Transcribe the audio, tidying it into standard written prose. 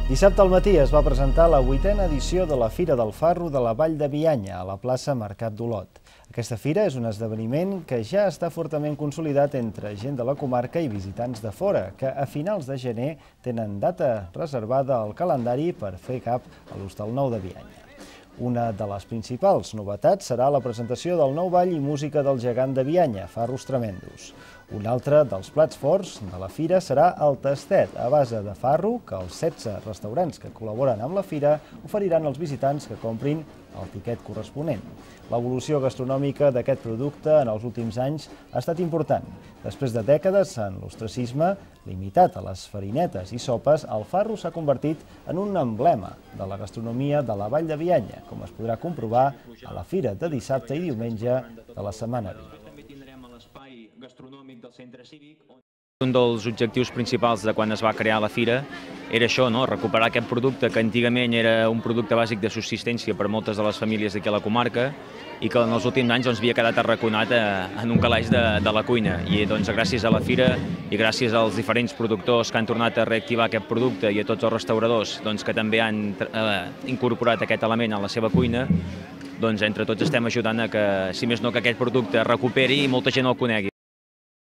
Dissabte al matí es va presentar la 8a edició de la Fira del Farro de la Vall de Bianya, a la plaça Mercat d'Olot. Aquesta fira és un esdeveniment que ja està fortament consolidat entre gent de la comarca i visitants de fora, que a finals de gener tenen data reservada al calendari per fer cap a l'Hostal Nou de Bianya. Una de les principals novetats serà la presentació del nou ball i música del gegant de Bianya, Farros Tremendos. Un altre dels plats forts de la fira serà el tastet a base de farro que els 16 restaurants que col·laboren amb la fira oferiran als visitants que comprin el tiquet corresponent. L'evolució gastronòmica d'aquest producte en els últims anys ha estat important. Després de dècades en l'ostracisme, limitat a les farinetes i sopes, el farro s'ha convertit en un emblema de la gastronomia de la Vall de Bianya, com es podrà comprovar a la fira de dissabte i diumenge de la setmana vinent. Un dels objectius principals de quan es va crear la fira era això, recuperar aquest producte que antigament era un producte bàsic de subsistència per moltes de les famílies d'aquí a la comarca i que en els últims anys havia quedat arraconat en un calaix de la cuina. I gràcies a la fira i gràcies als diferents productors que han tornat a reactivar aquest producte i a tots els restauradors que també han incorporat aquest element a la seva cuina, entre tots estem ajudant a que, si més no, que aquest producte recuperi i molta gent el conegui.